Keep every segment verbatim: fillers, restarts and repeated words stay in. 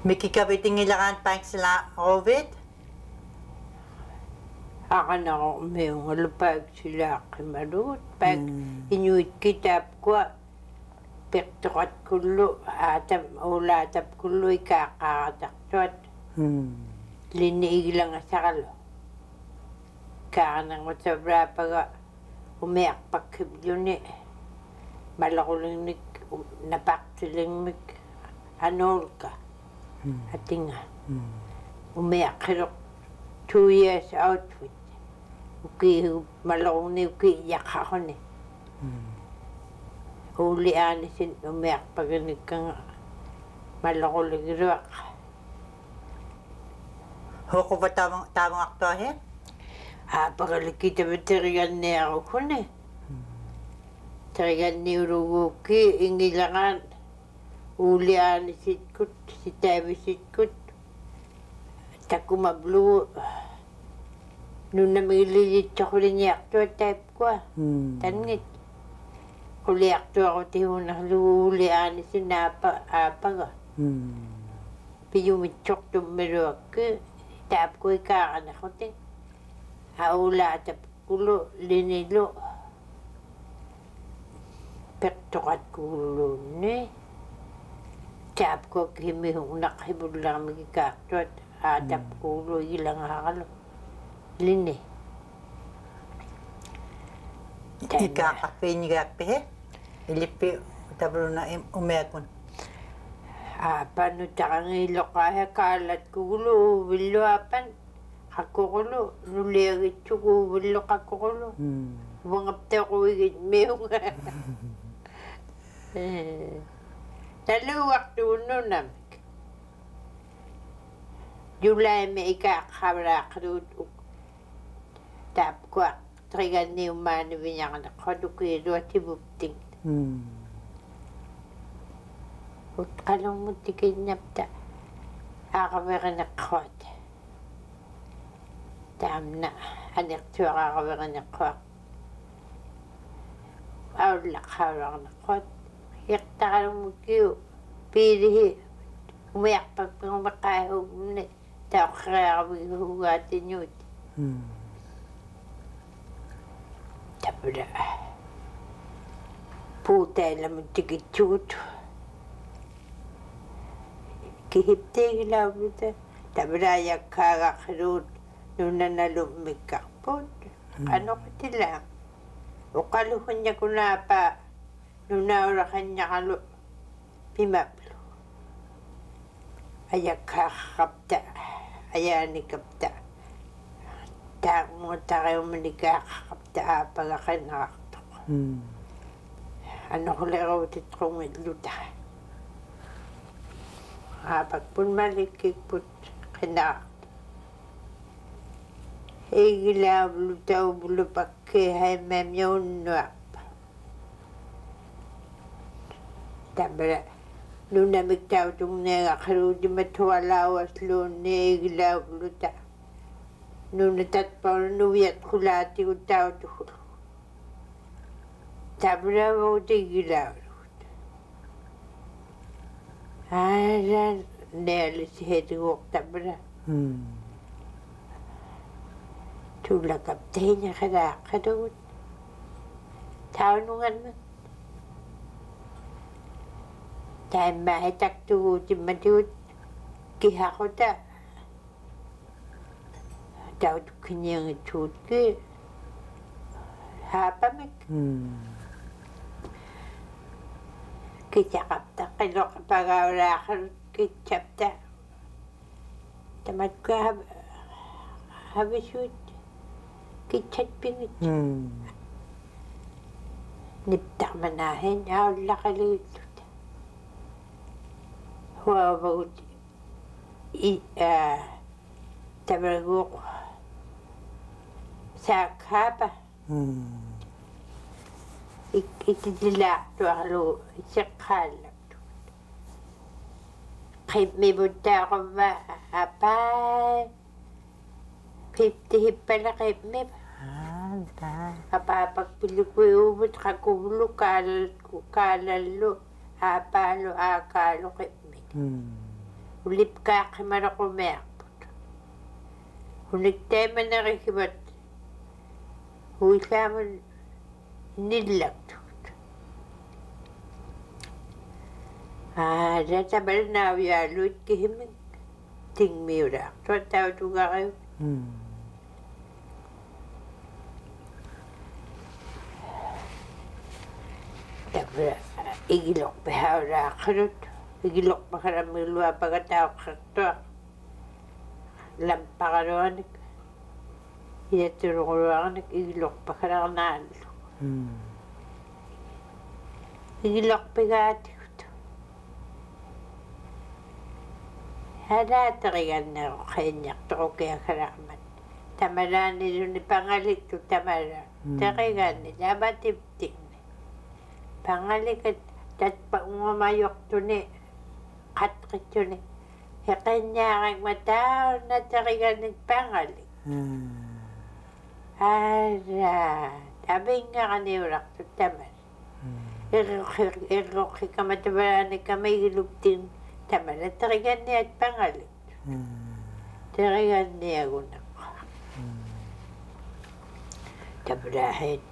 May kikabiting ilangan pa sila COVID? Ako na ako may ngalupag sila kimarut. Pag inuit kitap ko, pektokat kulo, atap ulatap kulo, ikakakataktot. Liniig lang sa kalo. Kakanang matabra pag umiyak pagkibyo ni. Malako lang ni, napakto lang ni, anol ka. Ating nga. Umiyak kirok two years outfit. Uki, malako ni, uki, iyak ako ni. Uli ani sin, umiyak paganig ka nga. Malako lang kirok. Hoko ba tamang, tamang aktohe? Ah, pagalikita ba tirigan niya ako ko ni. Tirigan ni Uruguki, ingilangan. Uli ani sitkut, si tabi sitkut. Taku mablu. Nung namililit ako rin niya akto, type ko. Tanngit. Uli akto ako tihunang uli ani sinapa, apa ka. Piyumitsok tumiro ako. Tap ko ikakan ako ting. Haula tap kulo, linilo. Pektokat kulo ni. Tap ko kimihong nakibod lang magkaktot. Atap kulo, ilang hakalo. Lini. Ikakakpe niya kakpe he? Ilipi, tablo na umekon. Ah, paano takang ilo kaya kalat kulo, wilo apan. Kakukulo, nuligit ko, wilo kakukulo. Mangapte ko igit meong. Taluwak tuno namik. Julay may ikakabrak doon. Tap ko, trigan ni umani binyang na kadukido at ibupting. Huwag ka lang mo tikin napta. Akabara na kot. Tam na. Anak tuwa akabara na kot. Aulak akabara na kot. Yakta ka lang mo kiyo. Pilihi. Umayak pag pumakahog mo na. Tao kaya kami hugatin yun. Tapos putay lang mo tikit chuto. Kihipte ilaw nito. Tabrayak kagakroot nung nanalumig kakpot. Ano ko tila? O kaluhan niya ko na pa nung naurakan niya kalu. Pimaplo. Ayak kakapta. Ayan ni kapta. Tak mo takay mo ni kakapta pagakan nakaktok. Ano ko leraw titrong luta. Kapag pun malikik put kena. Higila luta bulu pakai hai mem yon nuap. Tabra luna miktaw tung nega karu di matua lawas lu higila luta. Nuna tat pa nuwiat kulati utaw tuhul. Tabra mo tigila. Ayan, nelis hedgok tabra. Tulak kapte niya kada kadot. Taunungan mo. Tayo mahitak to timadut. Kiha ko ta. Tayo to kanyang itut ki. Hapamik. Kita kapta, kaya kapag awalakan, kitapta. Tamad ko hab, habisut, kitat pingit. Niptak manahin, awalakalit. Huwag bagut, tabaragok, sakapa. Itidilak to alo, isakalak to. Kahit may bunta ako ba, apay. Kahit tihip pala kahit may ba. Ah, da. Kapapagpili ko yung ubot, kakulo, kalal, kalalo, apalo, akalo, kahit may. ulip kaqimaroqumiarput uniktaimanaqikivat huisaamun nillaqtugut aa tatabal Inuvialuit kihimik tingmiuraaqtuat tautugariut tabra igilorpihaulaaqqilut igilorpakarammiluapagataoqqartuaq lampaqaluanik iatuluguluarnik igilorpakalarnaallu igilorpigaatigut halaateriganneru qiinniartorukiakalaqmat tamalaaniluni pangalittu tamala teriganni tamatiptinni pangalikat tatpa ungamayortuni qatqitsuni heqinniaaqakmatauna terigannik pangalik ara tabinngaqaniulaqtu tamal irroqqikamatabalaanikamaigiluptin tamala teriganniat pangalik teriganniagunaqqa tablaahin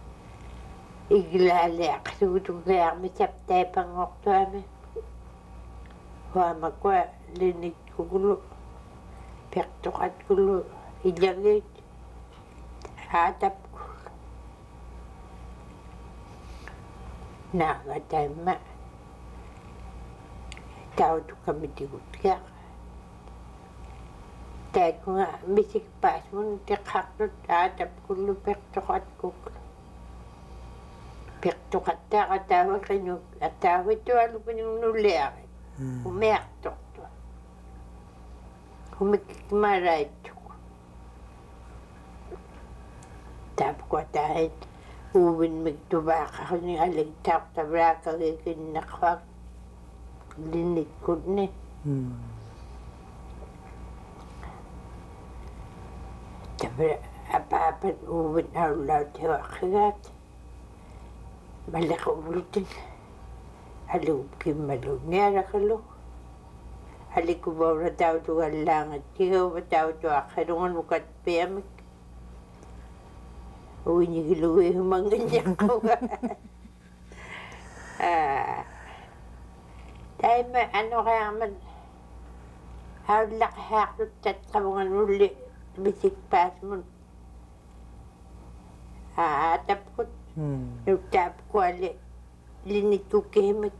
iglaaliaqsugutugliarmi saptaipangortuami huamakua linikkugulu pertoqatkulu illagit haatapku naagataimma tautukamitigutkaq taikunga misikpaasmun teqqartut haatapkullu pertoqatkuk pertoqattaaqa taavaqinuk attaavittualukununulliari umiartortua umikkimaalaittuk taapkuataahin uuvin tuvaaqarni aligtaartavlaakagikinneqfaq linnikkutni tabla apaapan uuvin aullautiwaqqigaat malaquvlutin aluupkimmalunnialaqallu alikuvauna tautugallaangattigauva tautuaqqalungan mukatpiamik uinigilugihumangannyaqqauga taima anoqaarman aullaqhaaqtut tatqavunganulli misikpaasmun aatapkut nuktaapkuali linikkukihimik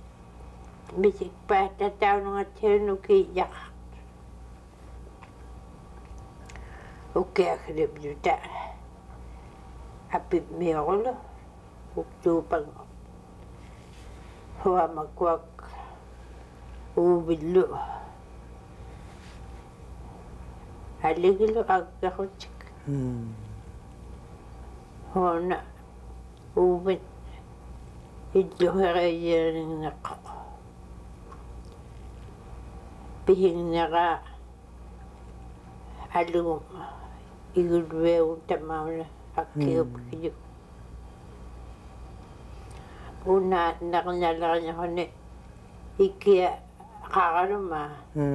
misikpaastataunungatsirunukiiyaqaq ukiakripjuta apipmiorulu uktuupango huamakuak uuvillu aligilu aggaqutik huana uuvin illuheriyierinneqqoq pihinneraa alugum igulveegun tamauna akkiupkiyu una naqnalaqñaquni ikkia qaqalumaa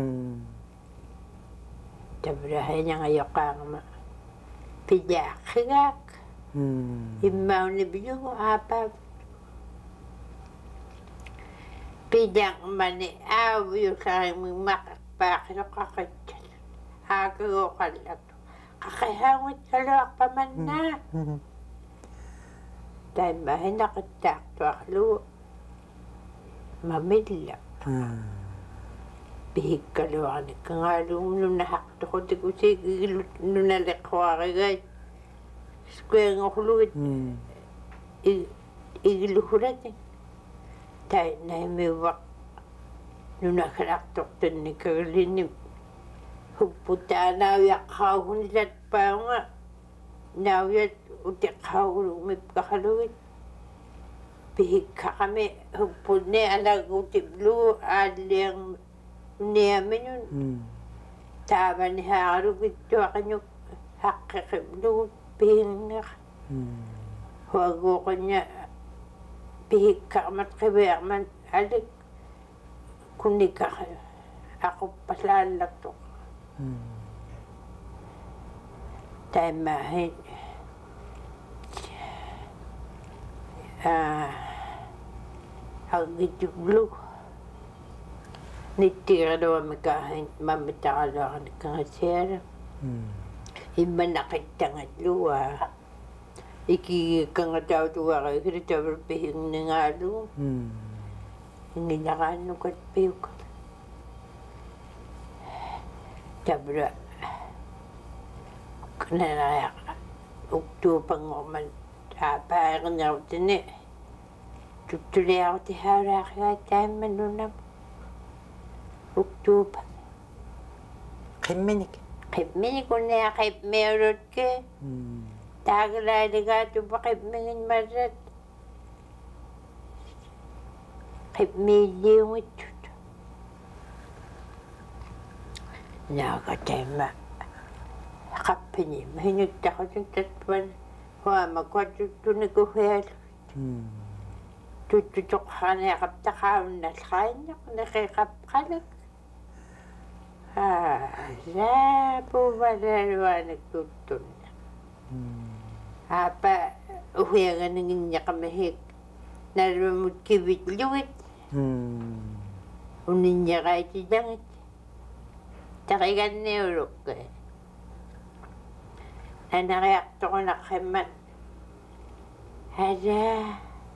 tabrahañangayoqaangama pijaaqqigaak immauni bijugu aapap pijaqmani aavuyusarimimaqpaqiloqaqittal aakagoqallaktu qaqihaangutkaluaqpamannaa taimmahinaqattaaqtuaqlugu mamillaq pihikkaluarnikkangaalugum nunahaqtoqutikusik igilut nunaleqquarigait skuengorlugit igiluhulatin tai naimiuaq nunakkalaqtortannikkagallinnim hupputaanaaviaqqauhunilatpaunga naaviat utiqqaugulugmipqaqalugit pihikkaqami huppunni anagutiplugu aalliang uniaminun taavanihaaqalugittuaqinuk haqqeqiplugu pihinneq huaguuqinña pihikkaqmat qiviaqman alik kunnikaq ako palalak to. Tamahin. Ah, ang gituglo. Nitira daw makahin, mamitala ka na kangasera. Iba nakitangat luwa. Iki kangataw tuwa kayo, kaya tabar pihing na nga lo. Hindi nakano kat piyo ka. Tabra. Kananayak. Ukto pang uman. Apa ka na ako tani. Tutuloy ako ti harak ka tayo manunam. Ukto pa. Kiminik. Kiminik ko na kay merot ka. Tagalali ka ito ba kay mingin marat. Kay miliyong ito. Nakatema. Kapinim. Hinagta ko ng tatpan. Kung magkwaduto na kuhel. Tututok ka na kapta ka. Naskain ako. Nakikapkalag. Ah, sa po ba na nagtutun. Apa, uhuya nga nangin niya kamahik. Naramot kibit-luwit. Unin niya kahit idangit. Takigan niya urok ka. Na nakayakto ko na kaman. Hala.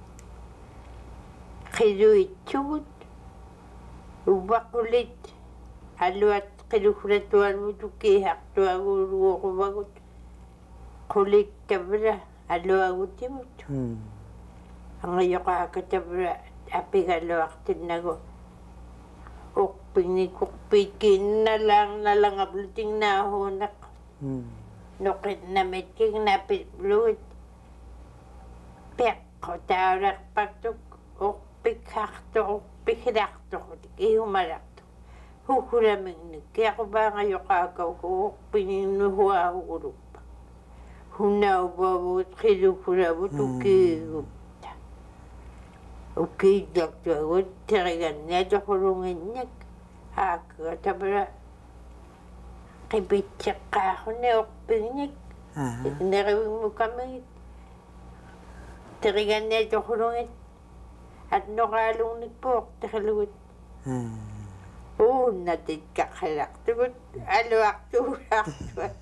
Kiluit chut. Ubak ulit. Aluat kilukuratuan mo tukihak. Tuwa uruwa ko bagot. Kulit tabra, alo ako timot. Ang ngayon ka katabra, api ka lawaktin na ko. Ukping ni kukpikin na lang, na lang abluting na hunak. Nukit na meting napit bluit. Pek ko tawrak patok, ukpik hakto, ukpik hakto, ihumalakto. Hukulaming ni, kaya ko ba ngayon kakaw ko, ukping nuhuwa huruk. Hunaw babot, kilukurabot, ukigupta. Ukigdaktagot, taragan na dakulungan niya. Haka, tabra. Kibitsak ka ako na ukping niya. Narawin mo kami. Taragan na dakulungan. At nakalong nagpok, takalugot. Oo, natit kakalak. Tagot, aluak, turak, turak.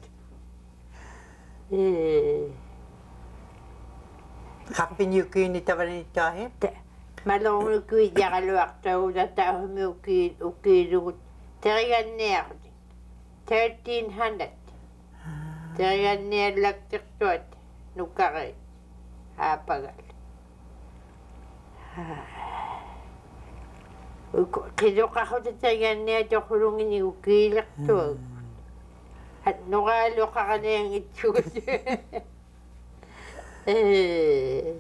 Kapin yung kinita ba nito eh? Malong nagkuid niya kaluwak tao na tao may ukid, ukidot. Tarigan niya ako. thirteen hundred. Tarigan niya laktik tuwat. Nukakay. Hapagal. Kidok ako sa tarigan niya ito kulungin niya ukilak tuwag. At nukalo ka ka na yung itsud. Eh.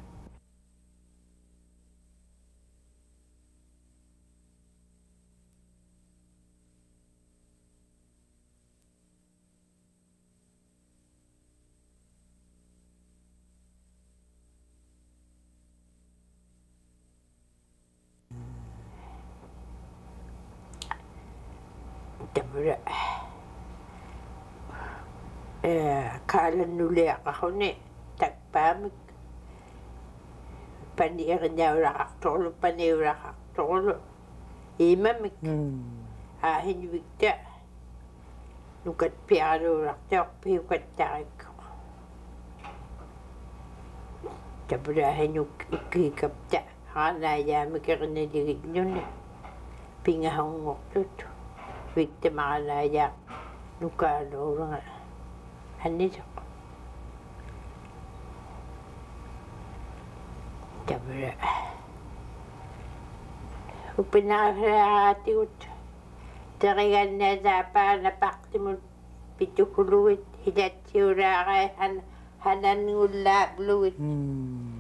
Tabra. Eh, kala nuliak ako ni. Tagpamig. Panirin niya rakaktolo, panirin rakaktolo. Imamik. Ahin wigta. Nukat piyaro raktak, piyukat tarik ko. Tabrahin yung ikikapta. Hanaya, magkakanaligid yun eh. Pingahang ngoktot. Wigta makalaya. Nukalo nga. Hanito. Tabra. Upinakahati ko. Tarigan na dapa na pakti mo pitukuluit. Hidat siura kay han hanan ngula bluit.